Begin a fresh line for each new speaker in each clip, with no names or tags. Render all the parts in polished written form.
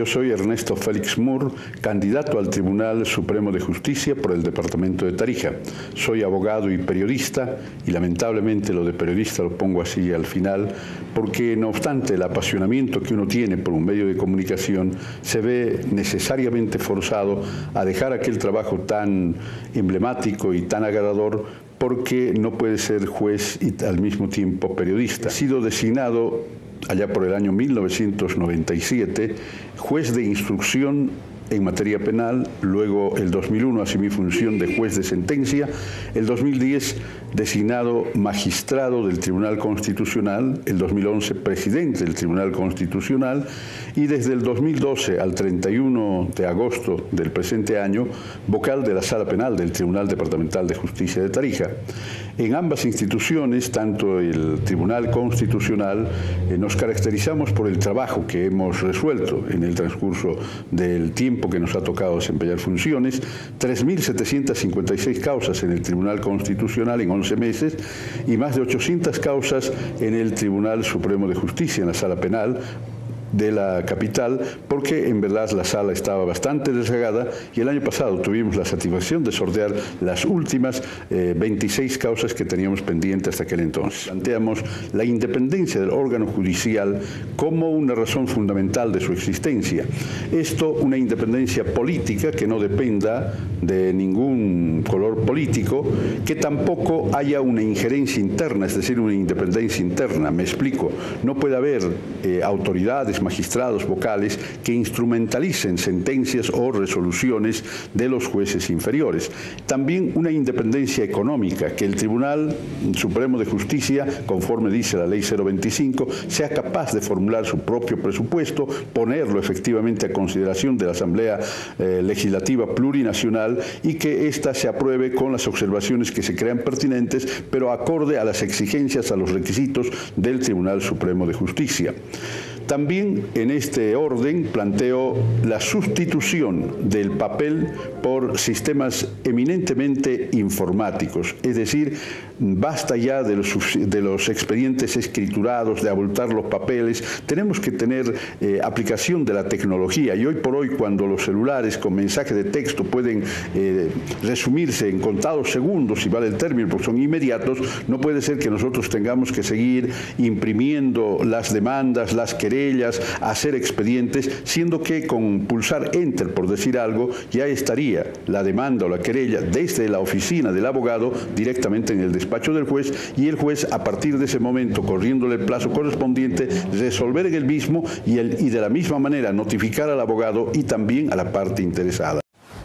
soy Ernesto Félix Moore, candidato al Tribunal Supremo de Justicia por el departamento de Tarija. Soy abogado y periodista, y lamentablemente lo de periodista lo pongo así al final, porque no obstante el apasionamiento que uno tiene por un medio de comunicación, se ve necesariamente forzado a dejar aquel trabajo tan emblemático y tan agradador, porque no puede ser juez y al mismo tiempo periodista. Ha sido designado allá por el año 1997, juez de instrucción en materia penal, luego el 2001 asumí función de juez de sentencia, el 2010 designado magistrado del Tribunal Constitucional, el 2011 presidente del Tribunal Constitucional y desde el 2012 al 31 de agosto del presente año, vocal de la Sala Penal del Tribunal Departamental de Justicia de Tarija. En ambas instituciones, tanto el Tribunal Constitucional, nos caracterizamos por el trabajo que hemos resuelto en el transcurso del tiempo que nos ha tocado desempeñar funciones, 3.756 causas en el Tribunal Constitucional en 11 meses y más de 800 causas en el Tribunal Supremo de Justicia, en la Sala Penal de la capital, porque en verdad la sala estaba bastante desgagada y el año pasado tuvimos la satisfacción de sortear las últimas 26 causas que teníamos pendientes hasta aquel entonces. Planteamos la independencia del órgano judicial como una razón fundamental de su existencia. Esto, una independencia política que no dependa de ningún color político, que tampoco haya una injerencia interna, es decir, una independencia interna. Me explico, no puede haber autoridades, magistrados, vocales que instrumentalicen sentencias o resoluciones de los jueces inferiores. También una independencia económica, que el Tribunal Supremo de Justicia, conforme dice la Ley 025, sea capaz de formular su propio presupuesto, ponerlo efectivamente a consideración de la Asamblea Legislativa Plurinacional y que ésta se apruebe con las observaciones que se crean pertinentes, pero acorde a las exigencias, a los requisitos del Tribunal Supremo de Justicia. También en este orden planteo la sustitución del papel por sistemas eminentemente informáticos, es decir, basta ya de los expedientes escriturados, de abultar los papeles, tenemos que tener aplicación de la tecnología y hoy por hoy cuando los celulares con mensaje de texto pueden resumirse en contados segundos, si vale el término, porque son inmediatos, no puede ser que nosotros tengamos que seguir imprimiendo las demandas, las querellas, hacer expedientes, siendo que con pulsar Enter, por decir algo, ya estaría la demanda o la querella desde la oficina del abogado directamente en el despacho del juez y el juez a partir de ese momento, corriéndole el plazo correspondiente, resolver en el mismo y de la misma manera notificar al abogado y también a la parte interesada.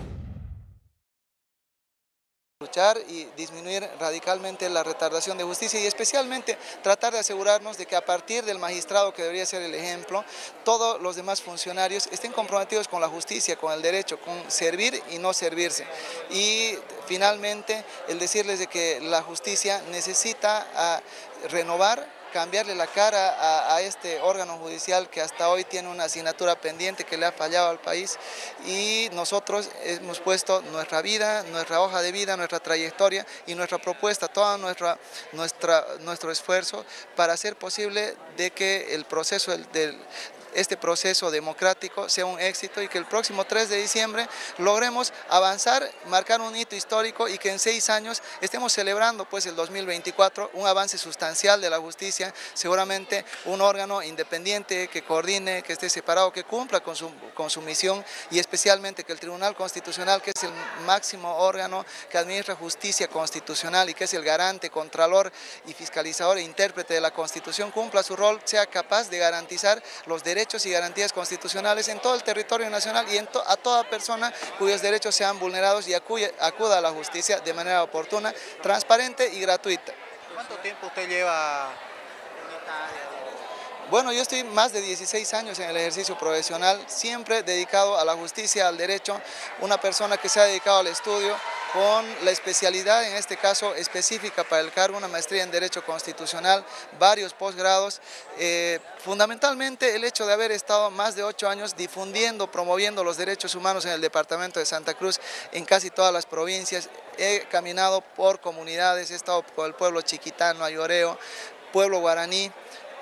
Luchar y disminuir radicalmente la retardación de justicia y especialmente tratar de asegurarnos de que a partir del magistrado, que debería ser el ejemplo, todos los demás funcionarios estén comprometidos con la justicia, con el derecho, con servir y no servirse. Y finalmente el decirles de que la justicia necesita renovar, cambiarle la cara a este órgano judicial que hasta hoy tiene una asignatura pendiente que le ha fallado al país y nosotros hemos puesto nuestra vida, nuestra hoja de vida, nuestra trayectoria y nuestra propuesta, todo nuestro esfuerzo para hacer posible de que el proceso este proceso democrático sea un éxito y que el próximo 3 de diciembre logremos avanzar, marcar un hito histórico y que en 6 años estemos celebrando pues el 2024 un avance sustancial de la justicia, seguramente un órgano independiente que coordine, que esté separado, que cumpla con su misión y especialmente que el Tribunal Constitucional, que es el máximo órgano que administra justicia constitucional y que es el garante, contralor y fiscalizador e intérprete de la Constitución, cumpla su rol, sea capaz de garantizar los derechos y garantías constitucionales en todo el territorio nacional y a toda persona cuyos derechos sean vulnerados y acuda a la justicia de manera oportuna, transparente y gratuita.
¿Cuánto tiempo usted lleva en esta área?
Bueno, yo estoy más de 16 años en el ejercicio profesional, siempre dedicado a la justicia, al derecho, una persona que se ha dedicado al estudio con la especialidad, en este caso específica para el cargo, una maestría en Derecho Constitucional, varios posgrados, fundamentalmente el hecho de haber estado más de 8 años difundiendo, promoviendo los derechos humanos en el departamento de Santa Cruz, en casi todas las provincias. He caminado por comunidades, he estado por el pueblo chiquitano, ayoreo, pueblo guaraní,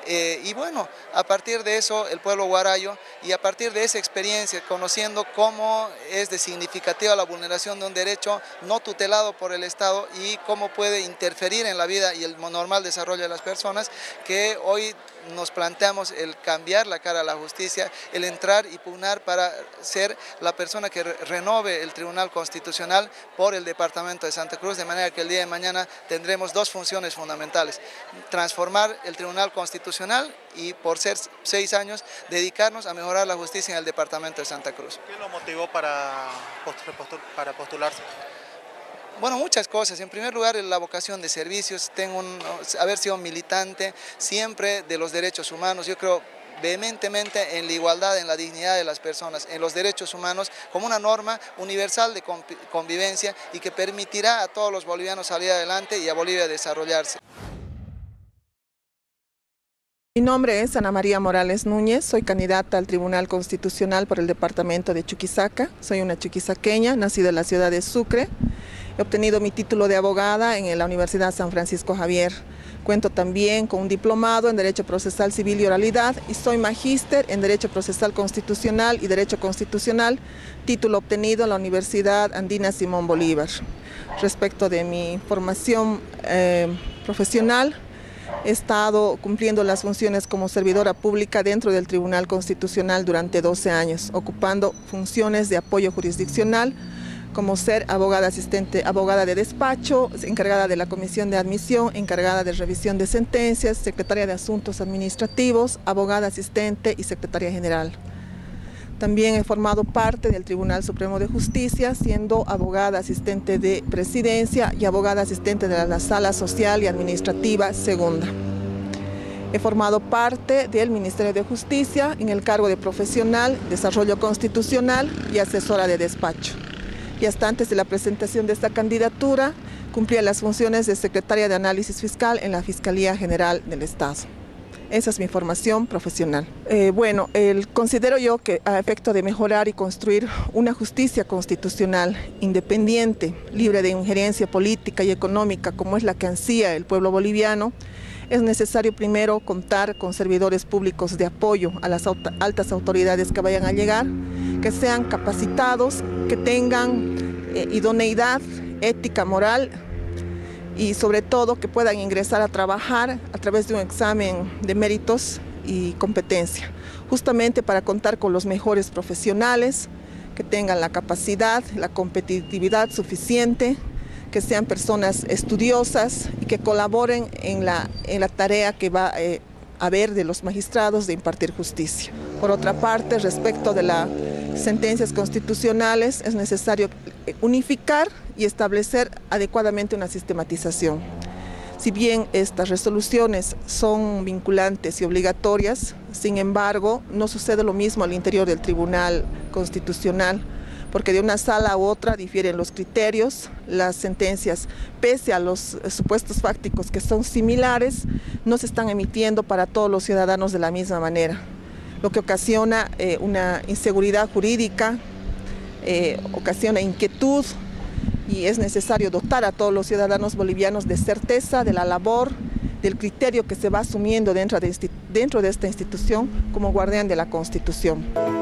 Y bueno, a partir de eso el pueblo guarayo y a partir de esa experiencia, conociendo cómo es de significativa la vulneración de un derecho no tutelado por el Estado y cómo puede interferir en la vida y el normal desarrollo de las personas, que hoy nos planteamos el cambiar la cara a la justicia, el entrar y pugnar para ser la persona que renove el Tribunal Constitucional por el Departamento de Santa Cruz, de manera que el día de mañana tendremos dos funciones fundamentales: transformar el Tribunal Constitucional y por ser 6 años dedicarnos a mejorar la justicia en el Departamento de Santa Cruz.
¿Qué lo motivó para postularse?
Bueno, muchas cosas. En primer lugar, la vocación de servicios. Haber sido militante siempre de los derechos humanos. Yo creo vehementemente en la igualdad, en la dignidad de las personas, en los derechos humanos como una norma universal de convivencia y que permitirá a todos los bolivianos salir adelante y a Bolivia desarrollarse.
Mi nombre es Ana María Morales Núñez, soy candidata al Tribunal Constitucional por el departamento de Chuquisaca. Soy una chuquisaqueña, nacida en la ciudad de Sucre. He obtenido mi título de abogada en la Universidad San Francisco Javier. Cuento también con un diplomado en Derecho Procesal Civil y Oralidad y soy magíster en Derecho Procesal Constitucional y Derecho Constitucional, título obtenido en la Universidad Andina Simón Bolívar. Respecto de mi formación profesional, he estado cumpliendo las funciones como servidora pública dentro del Tribunal Constitucional durante 12 años, ocupando funciones de apoyo jurisdiccional, como ser abogada asistente, abogada de despacho, encargada de la comisión de admisión, encargada de revisión de sentencias, secretaria de asuntos administrativos, abogada asistente y secretaria general. También he formado parte del Tribunal Supremo de Justicia, siendo abogada asistente de presidencia y abogada asistente de la Sala Social y Administrativa Segunda. He formado parte del Ministerio de Justicia en el cargo de profesional, desarrollo constitucional y asesora de despacho. Y hasta antes de la presentación de esta candidatura, cumplía las funciones de secretaria de análisis fiscal en la Fiscalía General del Estado. Esa es mi formación profesional. Considero yo que a efecto de mejorar y construir una justicia constitucional independiente, libre de injerencia política y económica, como es la que ansía el pueblo boliviano, es necesario primero contar con servidores públicos de apoyo a las altas autoridades que vayan a llegar, que sean capacitados, que tengan idoneidad, ética, moral y sobre todo que puedan ingresar a trabajar a través de un examen de méritos y competencia, justamente para contar con los mejores profesionales, que tengan la capacidad, la competitividad suficiente, que sean personas estudiosas y que colaboren en la tarea que va a haber de los magistrados de impartir justicia. Por otra parte, respecto de las sentencias constitucionales, es necesario unificar y establecer adecuadamente una sistematización. Si bien estas resoluciones son vinculantes y obligatorias, sin embargo, no sucede lo mismo al interior del Tribunal Constitucional, porque de una sala u otra difieren los criterios, las sentencias, pese a los supuestos fácticos que son similares, no se están emitiendo para todos los ciudadanos de la misma manera, lo que ocasiona una inseguridad jurídica, ocasiona inquietud, y es necesario dotar a todos los ciudadanos bolivianos de certeza de la labor, del criterio que se va asumiendo dentro de esta institución como guardián de la Constitución.